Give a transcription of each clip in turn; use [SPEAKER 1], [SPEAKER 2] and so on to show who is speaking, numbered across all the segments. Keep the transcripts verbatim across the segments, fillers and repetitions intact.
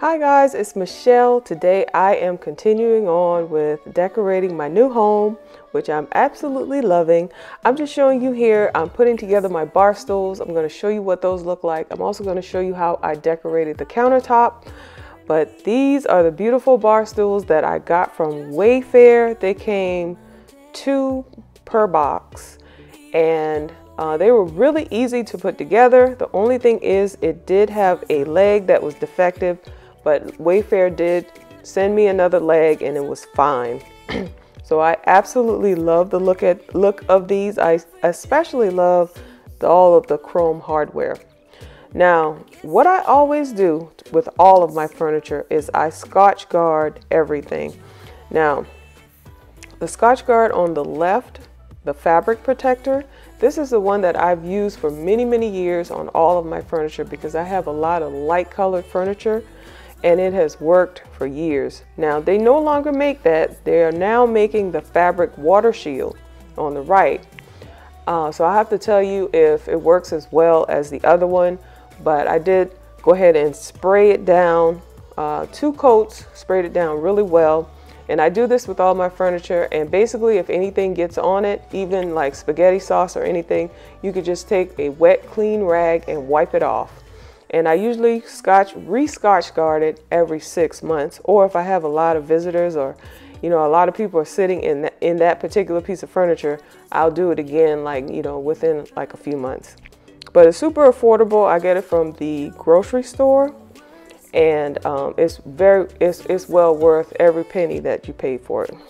[SPEAKER 1] Hi guys, it's Michelle. Today I am continuing on with decorating my new home, which I'm absolutely loving. I'm just showing you here, I'm putting together my bar stools. I'm going to show you what those look like. I'm also going to show you how I decorated the countertop. But these are the beautiful bar stools that I got from Wayfair. They came two per box and uh, they were really easy to put together. The only thing is it did have a leg that was defective, but Wayfair did send me another leg and it was fine. So I absolutely love the look at look of these. I especially love the, all of the chrome hardware. Now, what I always do with all of my furniture is I Scotch guard everything. Now, the Scotch guard on the left, the fabric protector, this is the one that I've used for many, many years on all of my furniture because I have a lot of light colored furniture and it has worked for years. Now, they no longer make that. They are now making the fabric water shield on the right. Uh, so I have to tell you if it works as well as the other one, but I did go ahead and spray it down, uh, two coats, sprayed it down really well. And I do this with all my furniture, and basically if anything gets on it, even like spaghetti sauce or anything, you could just take a wet, clean rag and wipe it off. And I usually scotch, re-scotch guard it every six months, or if I have a lot of visitors or, you know, a lot of people are sitting in that, in that particular piece of furniture, I'll do it again, like, you know, within like a few months. But it's super affordable. I get it from the grocery store, and um, it's very, it's, it's well worth every penny that you pay for it.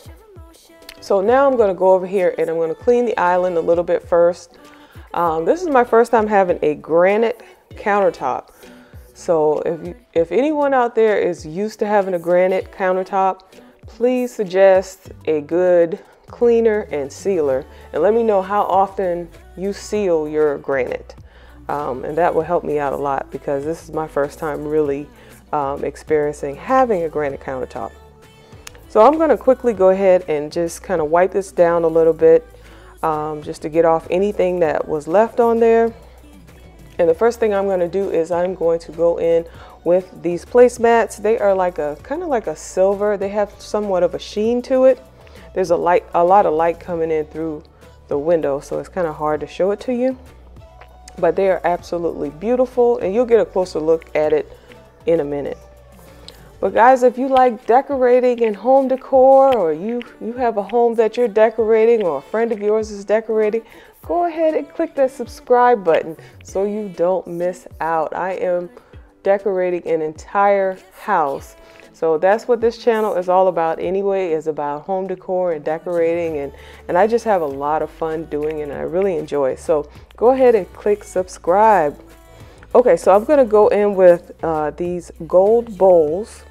[SPEAKER 1] So now I'm going to go over here and I'm going to clean the island a little bit first. Um, this is my first time having a granite countertop. So if you, if anyone out there is used to having a granite countertop, please suggest a good cleaner and sealer, and let me know how often you seal your granite. Um, and that will help me out a lot because this is my first time really um, experiencing having a granite countertop. So I'm going to quickly go ahead and just kind of wipe this down a little bit um, just to get off anything that was left on there. And the first thing I'm going to do is I'm going to go in with these placemats. They are like a kind of like a silver. They have somewhat of a sheen to it. There's a light, a lot of light coming in through the window, so it's kind of hard to show it to you. But they are absolutely beautiful, and you'll get a closer look at it in a minute. But guys, if you like decorating and home decor, or you you have a home that you're decorating or a friend of yours is decorating, go ahead and click that subscribe button so you don't miss out. I am decorating an entire house. So that's what this channel is all about anyway, is about home decor and decorating, and, and I just have a lot of fun doing it and I really enjoy it. So go ahead and click subscribe. Okay, so I'm gonna go in with uh, these gold bowls,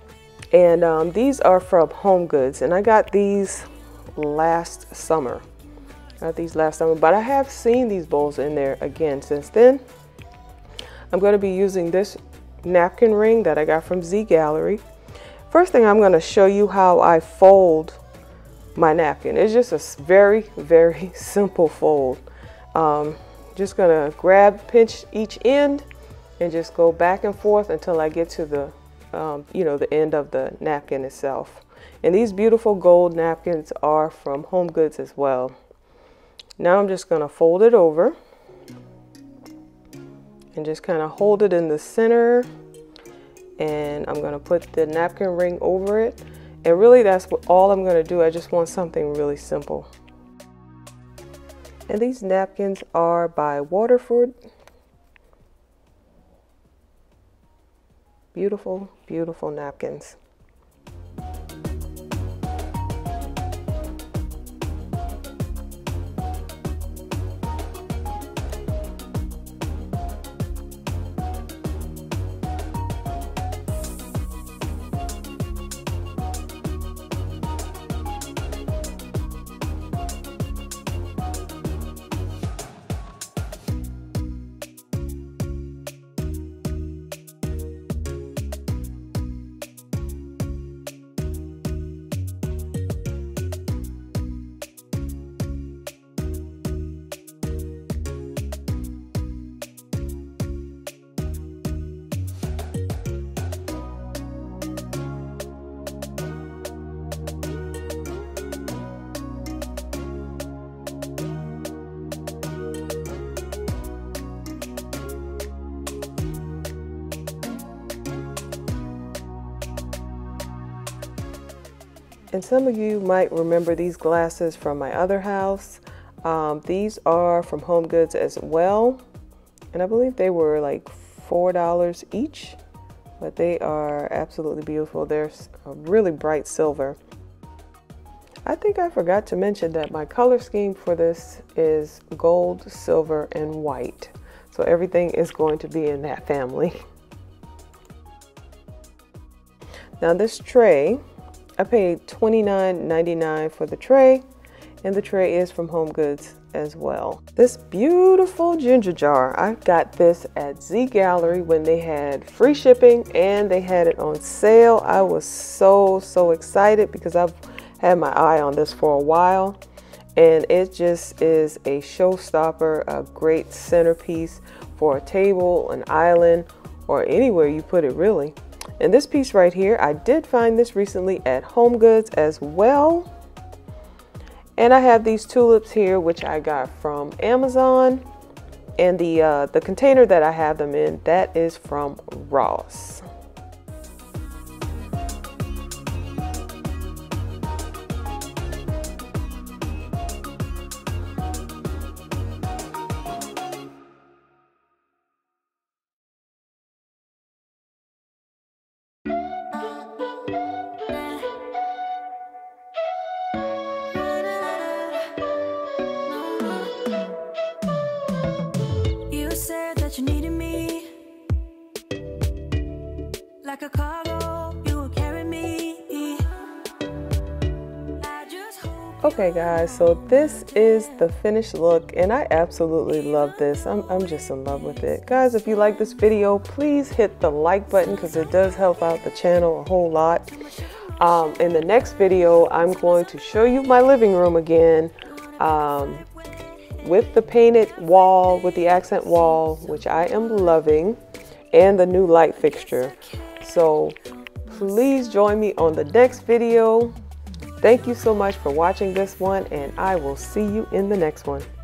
[SPEAKER 1] and um, these are from HomeGoods, and I got these last summer. Got these last summer, but I have seen these bowls in there again since then. I'm gonna be using this napkin ring that I got from Z Gallery. First thing, I'm going to show you how I fold my napkin. It's just a very, very simple fold. Um, just going to grab, pinch each end and just go back and forth until I get to the, um, you know, the end of the napkin itself. And these beautiful gold napkins are from HomeGoods as well. Now I'm just going to fold it over and just kind of hold it in the center. And I'm going to put the napkin ring over it. And really that's what all I'm going to do. I just want something really simple. And these napkins are by Waterford. Beautiful, beautiful napkins. And some of you might remember these glasses from my other house. Um, these are from HomeGoods as well. And I believe they were like four dollars each, but they are absolutely beautiful. They're a really bright silver. I think I forgot to mention that my color scheme for this is gold, silver, and white. So everything is going to be in that family. Now this tray, I paid twenty-nine ninety-nine for the tray, and the tray is from HomeGoods as well. This beautiful ginger jar, I got this at Z Gallery when they had free shipping and they had it on sale. I was so, so excited because I've had my eye on this for a while, and it just is a showstopper, a great centerpiece for a table, an island, or anywhere you put it really. And this piece right here, I did find this recently at HomeGoods as well. And I have these tulips here, which I got from Amazon. And the, uh, the container that I have them in, that is from Ross.
[SPEAKER 2] You needed me like a cargo, you will carry me. I just hope.
[SPEAKER 1] Okay guys, so this is the finished look and I absolutely love this. I'm, I'm just in love with it. Guys, if you like this video, please hit the like button because it does help out the channel a whole lot. Um, in the next video, I'm going to show you my living room again. Um, with the painted wall, with the accent wall, which I am loving, and the new light fixture. So please join me on the next video. Thank you so much for watching this one, and I will see you in the next one.